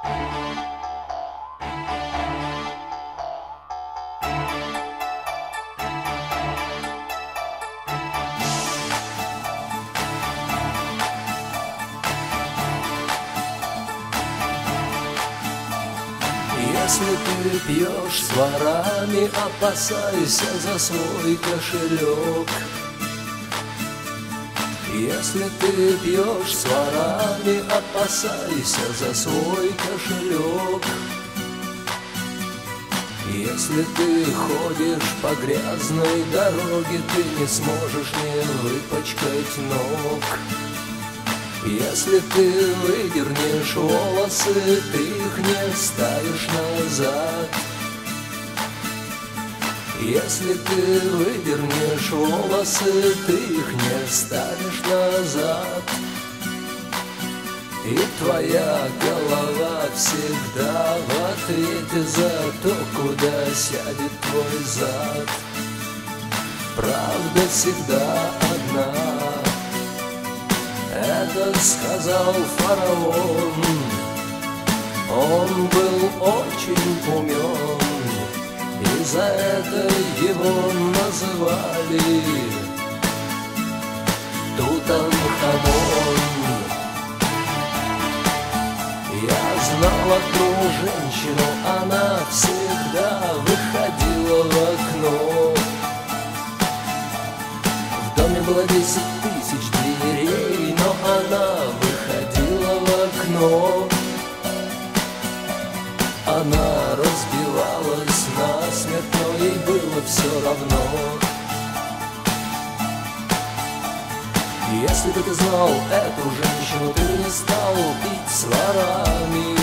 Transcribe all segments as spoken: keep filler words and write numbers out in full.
Если ты пьешь с ворами, опасайся за свой кошелек. Если ты пьешь с ворами, опасайся за свой кошелек. Если ты ходишь по грязной дороге, ты не сможешь не выпачкать ног. Если ты выдернешь волосы, ты их не вставишь назад. Если ты выдернешь волосы, ты их не вставишь назад. И твоя голова всегда в ответе за то, куда сядет твой зад. Правда всегда одна. Это сказал фараон. Он был очень умен, и за это его называли Тутанхамон. Я знал одну женщину, она всегда выходила в окно. В доме было десять тысяч дверей, но она выходила в окно. Она разбивалась насмерть, но ей было все равно. Если бы ты знал эту женщину, ты бы не стал пить с ворами.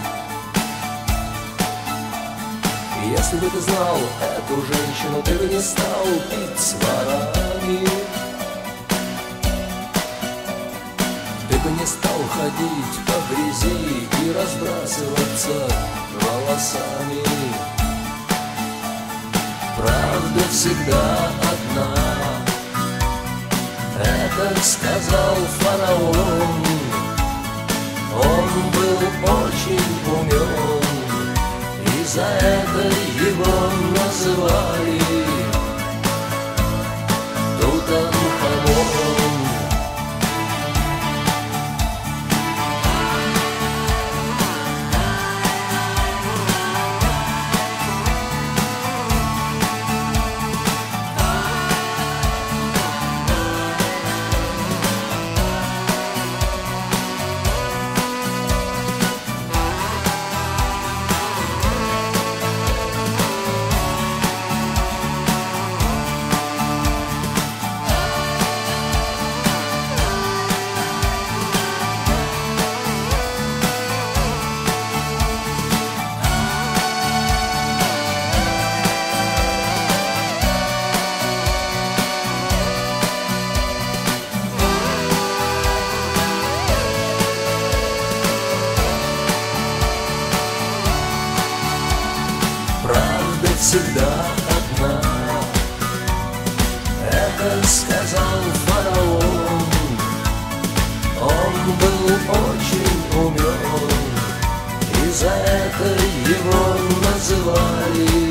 Если бы ты знал эту женщину, ты бы не стал пить с ворами. Ты бы не стал ходить по грязи и разбрасываться волосами. Правда всегда одна. Это сказал фараон. Он был очень умен, и за это его называли Тутанхамон. Всегда одна. Это сказал фараон. Он был очень умен, и за это его называли